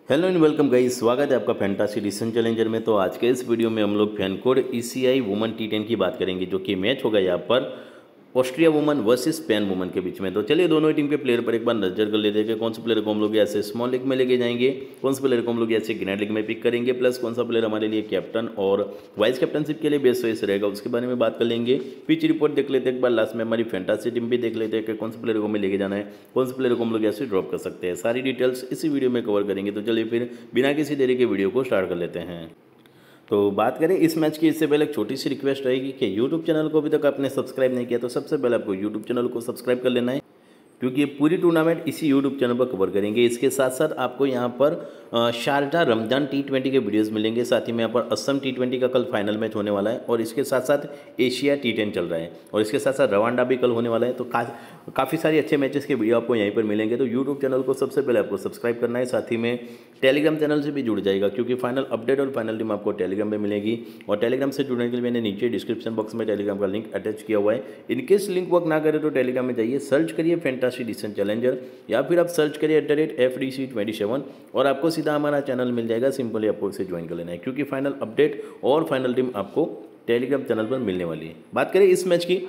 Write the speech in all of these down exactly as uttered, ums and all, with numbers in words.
Hello and welcome guys, स्वागत है आपका फैंटासी डिसीजन चैलेंजर में। तो आज के इस वीडियो में हम लोग FanCode ECI women T ten की बात करेंगे, जो कि मैच होगा यहाँ पर Austria woman versus Spain woman के बीच में। तो चलिए दोनों ही टीम के प्लेयर पर एक बार नजर कर लेते हैं कि कौन से प्लेयर को हम लोग ऐसे स्मॉल लीग में लेके जाएंगे, कौन से प्लेयर को हम लोग ऐसे ग्रैंड लीग में पिक करेंगे, प्लस कौन सा प्लेयर हमारे लिए कैप्टन और वाइस कैप्टनशिप के लिए बेस्ट चॉइस रहेगा, उसके बारे में बात कर लेंगे। पिच रिपोर्ट देख लेते हैं एक बार, लास्ट में हमारी फैंटासी टीम भी देख लेते हैं कि कौन से प्लेयर को हमें लेके जाना है, कौन से प्लेयर को हम लोग ऐसे ड्रॉप कर सकते हैं। सारी डिटेल्स इसी वीडियो में कवर करेंगे। तो चलिए फिर बिना किसी देरी के वीडियो को स्टार्ट कर लेते हैं। तो बात करें इस मैच की, इससे पहले एक छोटी सी रिक्वेस्ट रहेगी कि यूट्यूब चैनल को अभी तक आपने सब्सक्राइब नहीं किया तो सबसे पहले आपको यूट्यूब चैनल को सब्सक्राइब कर लेना है, क्योंकि ये पूरी टूर्नामेंट इसी यूट्यूब चैनल पर कवर करेंगे। इसके साथ साथ आपको यहाँ पर शारजा रमजान टी ट्वेंटी के वीडियोस मिलेंगे, साथ ही में यहाँ पर असम टी ट्वेंटी का कल फाइनल मैच होने वाला है, और इसके साथ साथ एशिया टी टेन चल रहा है, और इसके साथ साथ रवांडा भी कल होने वाला है। तो का, काफ़ी सारी अच्छे मैचेस के वीडियो आपको यहीं पर मिलेंगे। तो यूट्यूब चैनल को सबसे पहले आपको सब्सक्राइब करना है, साथ ही में टेलीग्राम चैनल से भी जुड़ जाएगा, क्योंकि फाइनल अपडेट और फाइनल टीम आपको टेलीग्राम में मिलेगी। और टेलीग्राम से जुड़ने के लिए मैंने नीचे डिस्क्रिप्शन बॉक्स में टेलीग्राम का लिंक अटैच किया हुआ है। इनकेस लिंक वर्क ना करे तो टेलीग्राम में जाइए, सर्च करिए फैंटासी डिसीजन चैलेंजर, या फिर आप सर्च करिए at the rate F D C twenty seven और आपको सीधा हमारा चैनल मिल जाएगा। सिंपली आपको इसे ज्वाइन कर लेना है, क्योंकि फाइनल अपडेट और फाइनल टीम आपको टेलीग्राम चैनल पर मिलने वाली है। बात करें इस मैच की,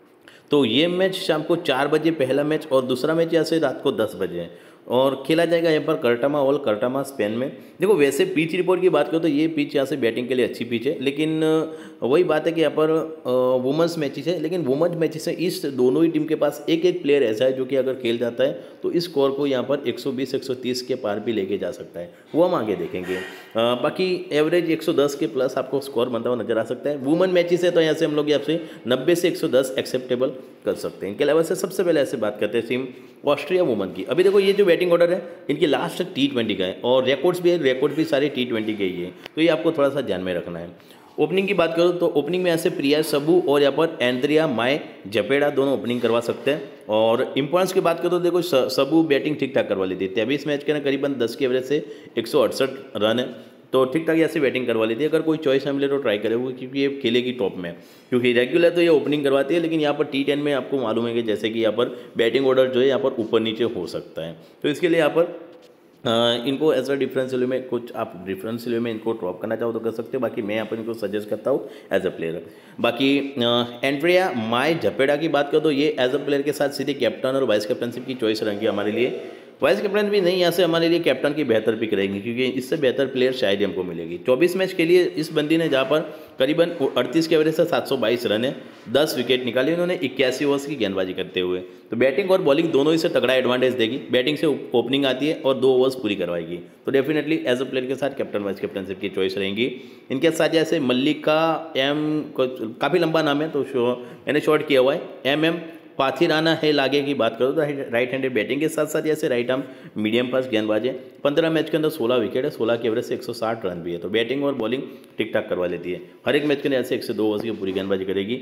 तो ये मैच शाम को चार बजे पहला मैच, और दूसरा मैच यहाँ से रात को दस बजे है, और खेला जाएगा यहाँ पर कर्टामा ऑल कर्टामा स्पेन में। देखो वैसे पिच रिपोर्ट की बात करो तो ये पिच यहाँ से बैटिंग के लिए अच्छी पिच है, लेकिन वही बात है कि यहाँ पर वुमेंस मैचेस है, लेकिन वुमेंस मैचेस है इस दोनों ही टीम के पास एक एक प्लेयर ऐसा है जो कि अगर खेल जाता है तो इस स्कोर को यहाँ पर एक सौ बीस एक सौ तीस के पार भी लेके जा सकता है, वो हम आगे देखेंगे। आ, बाकी एवरेज एक सौ दस के प्लस आपको स्कोर बनता हुआ नजर आ सकता है। वुमेन मैचेस है तो यहाँ से हम लोग यहाँ से नब्बे से एक सौ दस एक्सेप्टेबल कर सकते हैं। इनके अलावा से सबसे पहले ऐसे बात करते हैं टीम ऑस्ट्रिया वुमन की। अभी देखो ये जो बैटिंग ऑर्डर है इनकी लास्ट टी ट्वेंटी का है, और रिकॉर्ड्स भी है, रिकॉर्ड भी सारे टी ट्वेंटी के ही है, तो ये आपको थोड़ा सा ध्यान में रखना है। ओपनिंग की बात करूँ तो ओपनिंग में ऐसे प्रिया सबू और यहाँ पर एंड्रिया माय जपेड़ा दोनों ओपनिंग करवा सकते हैं। और इंपॉर्टेंस की बात करो तो देखो सबू बैटिंग ठीक ठाक करवा ली थी, तेईस मैच के ना करीबन दस के एवरेज से एक सौ अड़सठ रन है, तो ठीक ठाक ऐसे बैटिंग करवा ली थी। अगर कोई चॉइस ना मिले तो ट्राई करे वो, क्योंकि ये खेलेगी टॉप में, क्योंकि रेगुलर तो ये ओपनिंग करवाती है, लेकिन यहाँ पर टी टेन में आपको मालूम है कि जैसे कि यहाँ पर बैटिंग ऑर्डर जो है यहाँ पर ऊपर नीचे हो सकता है, तो इसके लिए यहाँ पर आ, इनको एज अ डिफरेंशियल में कुछ आप डिफरेंशियल में इनको ड्रॉप करना चाहो तो कर सकते हो। बाकी मैं यहाँ पर इनको सजेस्ट करता हूँ एज अ प्लेयर। बाकी एंड्रिया माय जपेड़ा की बात करो तो ये एज अ प्लेयर के साथ सीधे कैप्टन और वाइस कैप्टनशिप की चॉइस रहेंगी हमारे लिए। वाइस कैप्टन भी नहीं, यहाँ से हमारे लिए कैप्टन की बेहतर पिक रहेंगी, क्योंकि इससे बेहतर प्लेयर शायद ही हमको मिलेगी। चौबीस मैच के लिए इस बंदी ने जहाँ पर करीबन अड़तीस के एवरेज से सात सौ बाईस रन है, दस विकेट निकाली उन्होंने इक्यासी ओवर्स की गेंदबाजी करते हुए। तो बैटिंग और बॉलिंग दोनों ही से तगड़ा एडवांटेज देगी। बैटिंग से ओपनिंग आती है और दो ओवर्स पूरी करवाएगी, तो डेफिनेटली एज अ प्लेयर के साथ कैप्टन वाइस कैप्टनशिप की चॉइस रहेंगी। इनके साथ जैसे मल्लिका एम, काफ़ी लंबा नाम है तो मैंने शॉर्ट किया हुआ है, एम एम पाथिराना है लागे की बात करो तो राइट हैंडेड बैटिंग के साथ साथ जैसे राइट आर्म मीडियम फास्ट गेंदबाज है। पंद्रह मैच के अंदर सोलह विकेट है, सोलह के एवरेज से एक सौ साठ रन भी है, तो बैटिंग और बॉलिंग ठीक ठाक करवा लेती है। हर एक मैच के अंदर ऐसे एक से दो ओवर्स की पूरी गेंदबाजी करेगी,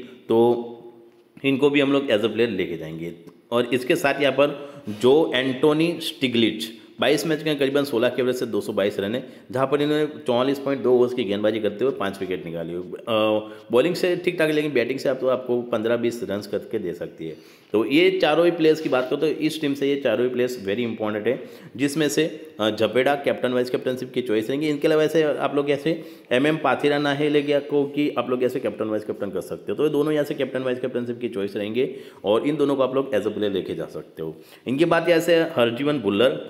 तो इनको भी हम लोग एज अ प्लेयर लेके जाएंगे। और इसके साथ यहाँ पर जो एंटोनी स्टिग्लिच बाईस मैच के करीबन सोलह के एवरेज से दो सौ बाईस रन है, जहाँ पर इन्होंने चौवालीस पॉइंट दो ओवर्स की गेंदबाजी करते हुए पाँच विकेट निकाली हुई। बॉलिंग से ठीक ठाक, लेकिन बैटिंग से आप तो आपको पंद्रह बीस रन करके दे सकती है। तो ये चारों ही प्लेयर्स की बात करो तो इस टीम से ये चारों ही प्लेयर्स वेरी इंपॉर्टेंट है, जिसमें से जपेड़ा कैप्टन वाइस कैप्टनशिप की चॉइस रहेंगी। इनके अलावा ऐसे आप लोग ऐसे एम एम पाथिराना है ले गया को कि आप लोग ऐसे कैप्टन वाइस कैप्टन कर सकते हो, तो ये दोनों यहाँ से कैप्टन वाइस कैप्टनशिप की चॉइस रहेंगे, और इन दोनों को आप लोग एज अ प्लेयर लेके जा सकते हो। इनकी बात ऐसे हरजीवन बुल्लर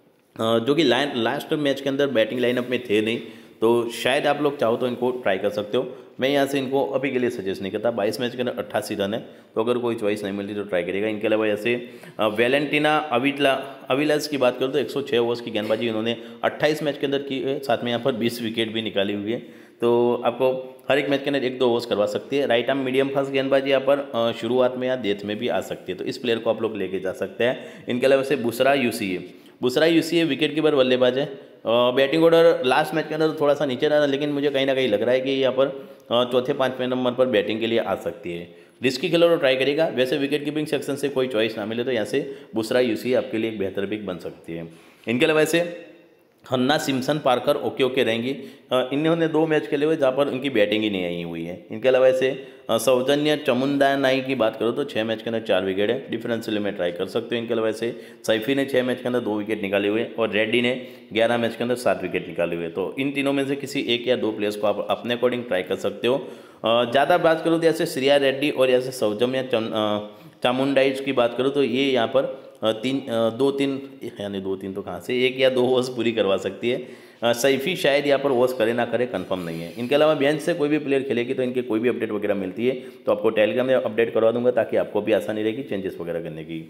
जो कि लाइन लास्ट मैच के अंदर बैटिंग लाइनअप में थे नहीं, तो शायद आप लोग चाहो तो इनको ट्राई कर सकते हो। मैं यहाँ से इनको अभी के लिए सजेस्ट नहीं करता। बाईस मैच के अंदर अट्ठासी रन है, तो अगर कोई चॉइस नहीं मिलती तो ट्राई करेगा। इनके अलावा ऐसे वेलेंटिना अविला अविलास की बात करो तो एक सौ छः ओवर्स की गेंदबाजी इन्होंने अट्ठाईस मैच के अंदर की है, साथ में यहाँ पर बीस विकेट भी निकाली हुई है, तो आपको हर एक मैच के अंदर एक दो ओवर्स करवा सकती है। राइट आर्म मीडियम फास्ट गेंदबाजी यहाँ पर शुरुआत में या डेथ में भी आ सकती है, तो इस प्लेयर को आप लोग लेके जा सकते हैं। इनके अलावा से बुसरा यूसी है, बुसरा यूसी है विकेट कीपर बल्लेबाज है। बैटिंग ऑर्डर लास्ट मैच के अंदर थोड़ा सा नीचे रहा, लेकिन मुझे कहीं ना कहीं लग रहा है कि यहाँ पर चौथे पाँचवें नंबर पर बैटिंग के लिए आ सकती है। रिस्की खेलो तो ट्राई करेगा। वैसे विकेट कीपिंग सेक्शन से कोई चॉइस ना मिले तो यहाँ से बुसरा यूसी आपके लिए एक बेहतर पिक बन सकती है। इनके अलावा ऐसे Hannah Simpson Parker okay okay रहेंगी। अ, इन्होंने दो मैच खेले हुए जहाँ पर उनकी बैटिंग ही नहीं आई हुई है। इनके अलावा ऐसे अ, सौजन्य चमुंदानाई की बात करो तो छः मैच के अंदर चार विकेट है, डिफरेंशियल में ट्राई कर सकते हो। इनके अलावा ऐसे सैफी ने छः मैच के अंदर दो विकेट निकाले हुए और रेड्डी ने ग्यारह मैच के अंदर सात विकेट निकाले हुए। तो इन तीनों में से किसी एक या दो प्लेयर्स को आप अपने अकॉर्डिंग ट्राई कर सकते हो। ज़्यादा बात करूँ तो ऐसे श्रेया रेड्डी और ऐसे सौजन्य चामुंडाइज की बात करूँ तो ये यहाँ पर अ, तीन अ, दो तीन यानी दो तीन तो कहाँ से, एक या दो ओवर्स पूरी करवा सकती है। अ, सैफी शायद यहाँ पर ओवर्स करे ना करे कंफर्म नहीं है। इनके अलावा बेंच से कोई भी प्लेयर खेलेगी तो इनके कोई भी अपडेट वगैरह मिलती है तो आपको टेलीग्राम में अपडेट करवा दूंगा ताकि आपको भी आसानी रहेगी चेंजेस वगैरह करने की।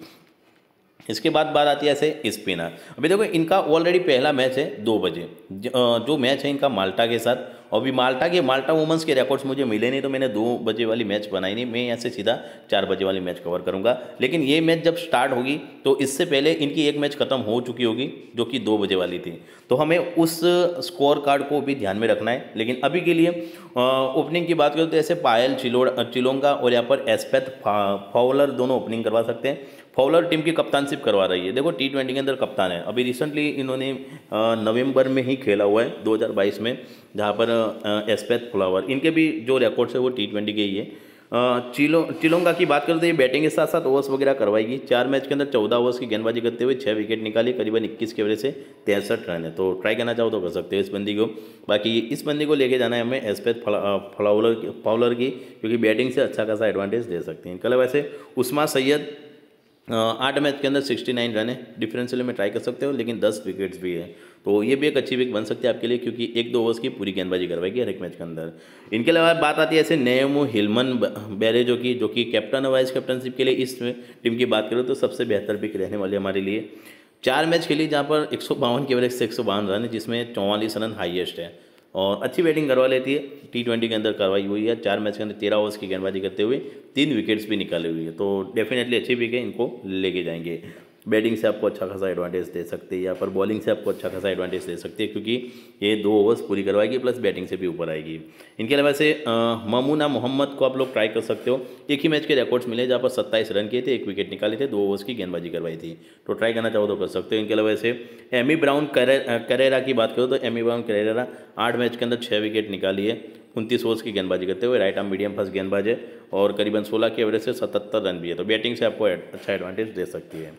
इसके बाद बात आती है ऐसे स्पिनर। अभी देखो इनका ऑलरेडी पहला मैच है दो बजे, ज- अ, जो मैच है इनका माल्टा के साथ। और अभी माल्टा के माल्टा वुमेंस के रिकॉर्ड्स मुझे मिले नहीं तो मैंने दो बजे वाली मैच बनाई नहीं, मैं यहाँ से सीधा चार बजे वाली मैच कवर करूँगा। लेकिन ये मैच जब स्टार्ट होगी तो इससे पहले इनकी एक मैच खत्म हो चुकी होगी जो कि दो बजे वाली थी, तो हमें उस स्कोर कार्ड को भी ध्यान में रखना है। लेकिन अभी के लिए ओपनिंग की बात करें तो ऐसे पायल चिलोड़ चिलोंगा और यहाँ पर एस्पेथ फाउलर दोनों ओपनिंग करवा सकते हैं। फॉलर टीम की कप्तानशिप करवा रही है। देखो टी ट्वेंटी के अंदर कप्तान है, अभी रिसेंटली इन्होंने अ, नवंबर में ही खेला हुआ है दो हज़ार बाईस में, जहाँ पर अ, एस्पेथ फ्लावर इनके भी जो रिकॉर्ड्स है वो टी ट्वेंटी के ही है। अ, चिलो चिलोंगा की बात करें तो ये बैटिंग के साथ साथ ओवर्स वगैरह करवाएगी। चार मैच के अंदर चौदह ओवर्स की गेंदबाजी करते हुए छः विकेट निकाली, करीबन इक्कीस के एवरेज से तिरसठ रन है। तो ट्राई करना चाहो तो कर सकते हो इस बंदी को। बाकी इस बंदी को लेके जाना है हमें एस्पेथ फ्लावर फाउलर की, क्योंकि बैटिंग से अच्छा खासा एडवांटेज दे सकते हैं। कल वैसे उस्मा सैयद अ, आठ मैच के अंदर सिक्सटी नाइन रन है, डिफरेंशियल में ट्राई कर सकते हो, लेकिन दस विकेट्स भी है तो ये भी एक अच्छी विक बन सकती है आपके लिए, क्योंकि एक दो ओवर्स की पूरी गेंदबाजी करवाएगी हर एक मैच के अंदर। इनके अलावा बात आती है ऐसे नेमो हिलमन बैरेजो की, जो कि कैप्टन और वाइस कैप्टनशिप के लिए इस टीम की बात करो तो सबसे बेहतर पिक रहने वाली हमारे लिए। चार मैच खेली जहाँ पर एक सौ बावन के एवरेज से एक सौ बावन रन है, जिसमें चौवालीस रन हाईएस्ट है और अच्छी बैटिंग करवा लेती है। टी ट्वेंटी के अंदर करवाई हुई है, चार मैच के अंदर तेरह ओवर्स की गेंदबाजी करते हुए तीन विकेट्स भी निकाले हुई है, तो डेफिनेटली अच्छी पिक है, इनको लेके जाएंगे। बैटिंग से आपको अच्छा खासा एडवांटेज दे सकते हैं या पर बॉलिंग से आपको अच्छा खासा एडवांटेज दे सकते हैं, क्योंकि ये दो ओवर्स पूरी करवाएगी प्लस बैटिंग से भी ऊपर आएगी। इनके अलावा से ममूना मोहम्मद को आप लोग ट्राई कर सकते हो। एक ही मैच के रिकॉर्ड्स मिले जहाँ पर सत्ताईस रन किए थे, एक विकेट निकाले थे, दो ओवर्स की गेंदबाजी करवाई थी, तो ट्राई करना चाहो तो कर सकते हो। इनके अलावा से एमी ब्राउन करेरा की बात करो तो एमी ब्राउन करेरा आठ मैच के अंदर छः विकेट निकाली है, उनतीस ओवर्स की गेंदबाजी करते हुए, राइट आर्म मीडियम फास्ट गेंदबाज है और करीबन सोलह के एवरेज से सतहत्तर रन भी है, तो बैटिंग से आपको अच्छा एडवांटेज दे सकती है।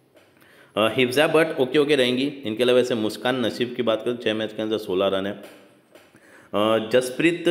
हिफ्जा बट ओके ओके रहेंगी। इनके अलावा वैसे मुस्कान नसीब की बात करें छः मैच के अंदर सोलह रन है। अ, जसप्रीत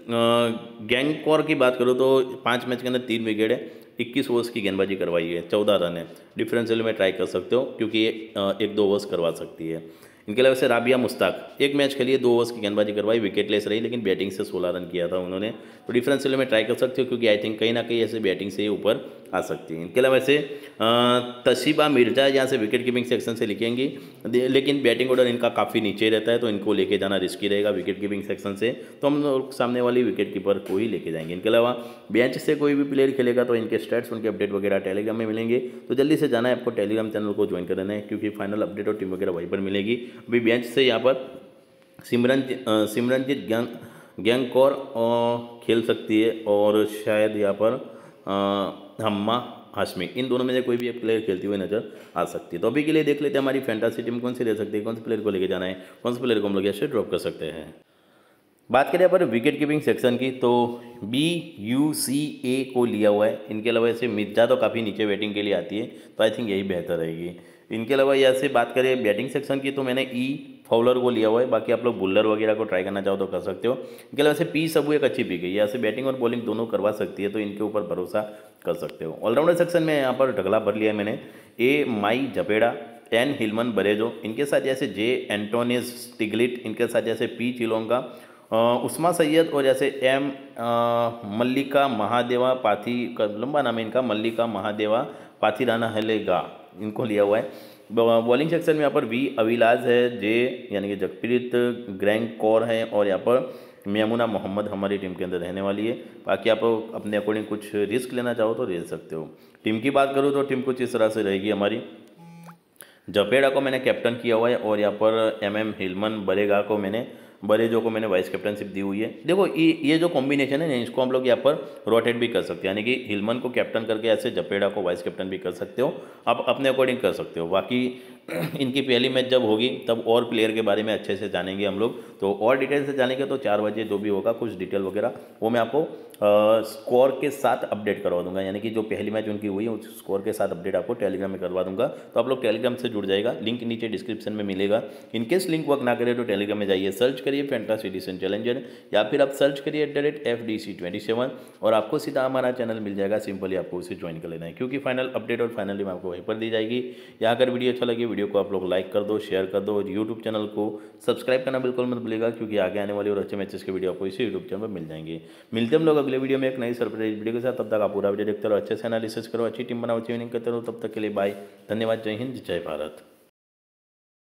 गैंगकॉर की बात करूँ तो पाँच मैच के अंदर तीन विकेट है, इक्कीस ओवर्स की गेंदबाजी करवाई है, चौदह रन है, डिफरेंशियल में ट्राई कर सकते हो क्योंकि ये अ, एक दो ओवर्स करवा सकती है। इनके अलावा से राबिया मुश्ताक एक मैच खेलिए, दो ओवर्स की गेंदबाजी करवाई, विकेट लेस रही, लेकिन बैटिंग से सोलह रन किया था उन्होंने, तो डिफरेंशियल में ट्राई कर सकते हो क्योंकि आई थिंक कहीं ना कहीं ऐसे बैटिंग से ही ऊपर आ सकती है। इनके अलावा से तशीबा मिर्जा यहाँ से विकेट कीपिंग सेक्शन से लिखेंगी, लेकिन बैटिंग ऑर्डर इनका काफ़ी नीचे रहता है तो इनको लेके जाना रिस्की रहेगा विकेट कीपिंग सेक्शन से, तो हम लोग सामने वाली विकेट कीपर को ही लेके जाएंगे। इनके अलावा बेंच से कोई भी प्लेयर खेलेगा तो इनके स्टैट्स उनके अपडेट वगैरह टेलीग्राम में मिलेंगे, तो जल्दी से जाना है आपको टेलीग्राम चैनल को ज्वाइन कर देना है, क्योंकि फाइनल अपडेट और टीम वगैरह वहीं पर मिलेगी। अभी बेंच से यहाँ पर सिमरन सिमरनजीत गैंग गैंगकॉर खेल सकती है और शायद यहाँ पर अ, हम्मा हाशमी, इन दोनों में से कोई भी एक प्लेयर खेलती हुई नजर आ सकती है। तो अभी के लिए देख लेते हैं हमारी फैंटासी टीम कौन सी रह सकती है, कौन से प्लेयर को लेके जाना है, कौन से प्लेयर को हम लोग ऐसे ड्रॉप कर सकते हैं। बात करें यहाँ पर विकेट कीपिंग सेक्शन की तो बी यू सी ए को लिया हुआ है। इनके अलावा ऐसे मिर्जा तो काफ़ी नीचे बैटिंग के लिए आती है, तो आई थिंक यही बेहतर रहेगी। इनके अलावा यहाँ से बात करें बैटिंग सेक्शन की तो मैंने ई फाउलर को लिया हुआ है, बाकी आप लोग बुल्लर वगैरह को ट्राई करना चाहो तो कर सकते हो। इनके अलावा से पी सबू एक अच्छी पिक है, यहाँ से बैटिंग और बॉलिंग दोनों करवा सकती है, तो इनके ऊपर भरोसा कर सकते हो। ऑलराउंडर सेक्शन में यहाँ पर ढगला भर लिया है मैंने, ए माई जपेड़ा, एन हिलमन बरेजो, इनके साथ जैसे जे एंटोनिस स्टिग्लिट, इनके साथ जैसे पी चिलोंगा, उस्मा सैयद और जैसे एम मल्लिका महादेवा पाथी का लंबा नाम है इनका, मल्लिका महादेवा पाथीराना हलेगा, इनको लिया हुआ है। बॉलिंग सेक्शन में यहाँ पर वी अविलाज है, जे यानी कि जगप्रीत ग्रैंग कौर है और यहाँ पर मेमुना मोहम्मद हमारी टीम के अंदर रहने वाली है। बाकी आप अपने अकॉर्डिंग कुछ रिस्क लेना चाहो तो ले सकते हो। टीम की बात करूँ तो टीम कुछ इस तरह से रहेगी हमारी, जपेड़ा को मैंने कैप्टन किया हुआ है और यहाँ पर एम एम हिलमन बरेगा को मैंने बरेजो को मैंने वाइस कैप्टनशिप दी हुई है। देखो ये ये जो कॉम्बिनेशन है ना, इसको हम लोग यहाँ पर रोटेट भी कर सकते हैं, यानी कि हिलमन को कैप्टन करके ऐसे जपेड़ा को वाइस कैप्टन भी कर सकते हो, आप अपने अकॉर्डिंग कर सकते हो। बाकी इनकी पहली मैच जब होगी तब और प्लेयर के बारे में अच्छे से जानेंगे हम लोग। तो और डिटेल से जानेंगे तो चार बजे जो भी होगा कुछ डिटेल वगैरह वो मैं आपको स्कोर के साथ अपडेट करवा दूंगा, यानी कि जो पहली मैच उनकी हुई है उस स्कोर के साथ अपडेट आपको टेलीग्राम में करवा दूंगा। तो आप लोग टेलीग्राम से जुड़ जाएगा, लिंक नीचे डिस्क्रिप्शन में मिलेगा। इनकेस लिंक वर्क ना करे तो टेलीग्राम में जाइए, सर्च करिए फैंटासी डिसीजन चैलेंजर, या फिर आप सर्च करिए at the rate F D C twenty seven और आपको सीधा हमारा चैनल मिल जाएगा। सिंपली आपको उसे ज्वाइन कर लेना है, क्योंकि फाइनल अपडेट और फाइनली में आपको वहीं पर दी जाएगी। यहाँ अगर वीडियो अच्छा लगे वीडियो को आप लोग लाइक कर दो, शेयर कर दो और यूट्यूब चैनल को सब्सक्राइब करना बिल्कुल मत भूलिएगा, क्योंकि आगे आने वाले और अच्छे मैचेस के वीडियो आपको इसी यूट्यूब चैनल पर मिल जाएंगे। मिलते हम लोग अगले वीडियो में एक नई सरप्राइज वीडियो के साथ। तब तक आप पूरा वीडियो देखते रहो, अच्छे से एनालिसिस करो, अच्छी टीम बनाओ, अच्छी विनिंग करते रहो। तब तक के लिए बाय, धन्यवाद, जय हिंद, जय भारत।